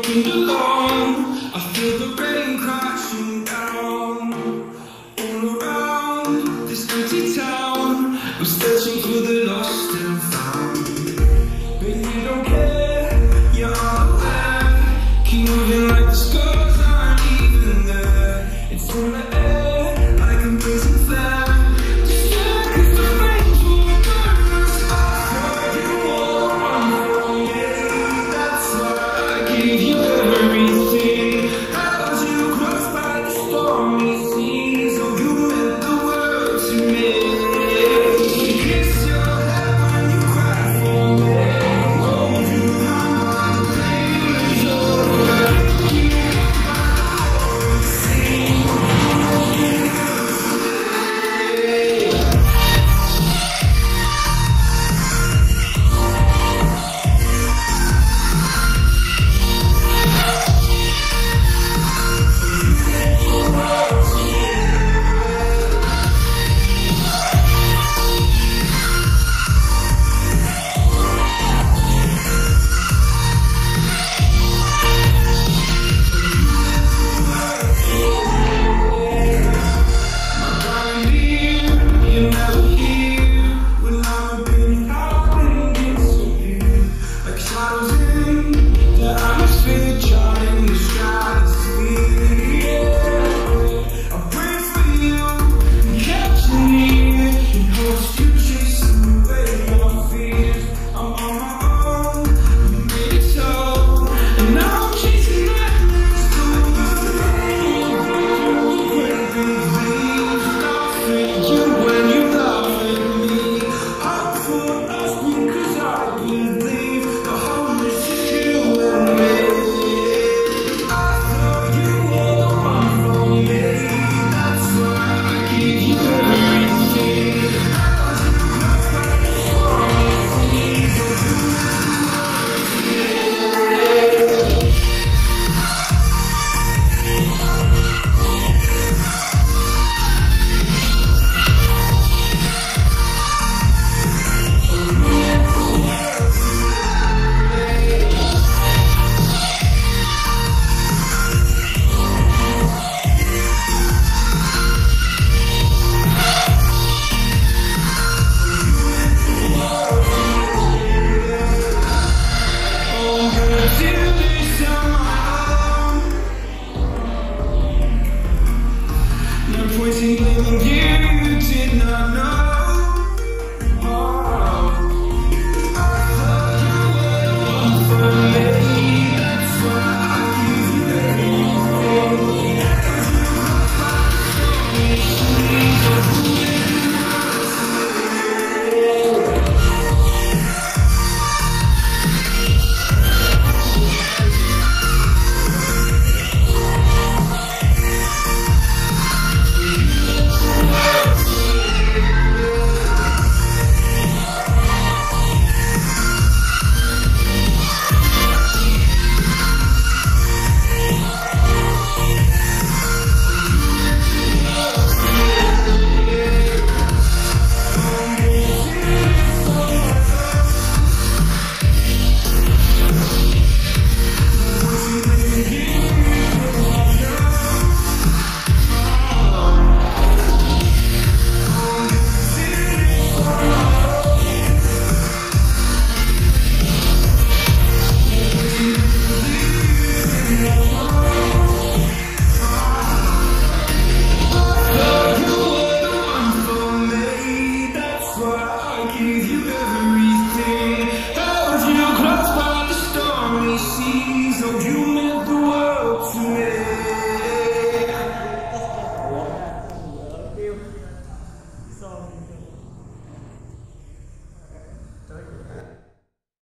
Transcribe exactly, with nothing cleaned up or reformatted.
seemed alone. I feel the rain crashing down all around this empty town. I'm searching for the lost and found, but you don't care, you're unaware. Keep moving like the scars aren't even there. It's in the air like a blazing flare. Shadows in the atmosphere.